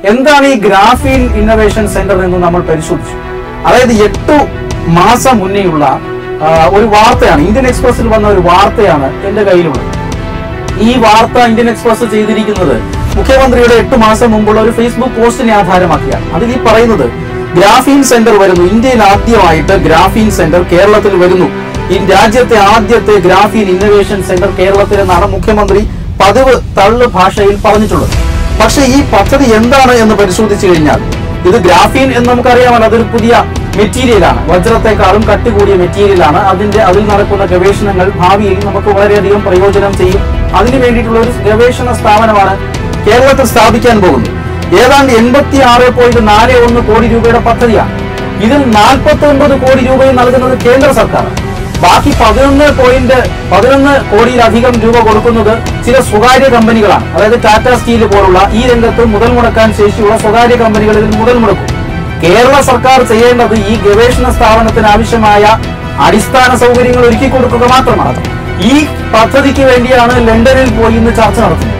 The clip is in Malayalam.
എന്താണ് ഈ ഗ്രാഫീൻ ഇന്നൊവേഷൻ സെന്റർ എന്ന് നമ്മൾ പരിശോധിച്ചു. അതായത് 8 മാസം മുന്നേയുള്ള ഒരു വാർത്തയാണ്, ഇന്ത്യൻ എക്സ്പ്രസിൽ വന്ന ഒരു വാർത്തയാണ് എന്റെ കയ്യിലുള്ളത്. ഈ വാർത്ത ഇന്ത്യൻ എക്സ്പ്രസ് ചെയ്തിരിക്കുന്നത് മുഖ്യമന്ത്രിയുടെ 8 മാസം മുമ്പുള്ള ഒരു ഫേസ്ബുക്ക് പോസ്റ്റിനെ ആധാരമാക്കിയാണ്. അതിൽ ഈ പറയുന്നത് ഗ്രാഫീൻ സെന്റർ വരുന്നു, ഇന്ത്യയിൽ ആദ്യമായിട്ട് ഗ്രാഫീൻ സെന്റർ കേരളത്തിൽ വരുന്നു, ഈ രാജ്യത്തെ ആദ്യത്തെ ഗ്രാഫീൻ ഇന്നൊവേഷൻ സെന്റർ കേരളത്തിൽ എന്നാണ് മുഖ്യമന്ത്രി പതിവ് തള്ളു ഭാഷയിൽ പറഞ്ഞിട്ടുള്ളത്. പക്ഷെ ഈ പദ്ധതി എന്താണ് എന്ന് പരിശോധിച്ചു കഴിഞ്ഞാൽ ഇത് ഗ്രാഫീൻ എന്ന് നമുക്കറിയാമല്ലോ, അതൊരു പുതിയ മെറ്റീരിയലാണ്, വജ്രത്തെക്കാളും കട്ടി കൂടിയ മെറ്റീരിയലാണ്. അതിൽ നടക്കുന്ന ഗവേഷണങ്ങൾ ഭാവിയിൽ നമുക്ക് വളരെയധികം പ്രയോജനം ചെയ്യും. അതിനു വേണ്ടിയിട്ടുള്ള ഒരു ഗവേഷണ സ്ഥാപനമാണ് കേരളത്തിൽ സ്ഥാപിക്കാൻ പോകുന്നത്. ഏതാണ്ട് 86.41 കോടി രൂപയുടെ പദ്ധതിയാണ്. ഇതിൽ 49 കോടി രൂപയും നൽകുന്നത് കേന്ദ്ര സർക്കാർ. ബാക്കി 11 കോടിയിലധികം രൂപ കൊടുക്കുന്നത് ചില സ്വകാര്യ കമ്പനികളാണ്. അതായത് ടാറ്റ സ്റ്റീൽ പോലുള്ള ഈ രംഗത്ത് മുതൽ മുടക്കാൻ ശേഷിയുള്ള സ്വകാര്യ കമ്പനികളിൽ മുതൽ മുടക്കും. കേരള സർക്കാർ ചെയ്യേണ്ടത് ഈ ഗവേഷണ സ്ഥാപനത്തിന് ആവശ്യമായ അടിസ്ഥാന സൗകര്യങ്ങൾ ഒരുക്കി കൊടുക്കുക മാത്രമാണ്. ഈ പദ്ധതിക്ക് വേണ്ടിയാണ് ലണ്ടനിൽ പോയി ഇന്ന് ചർച്ച നടത്തുന്നത്.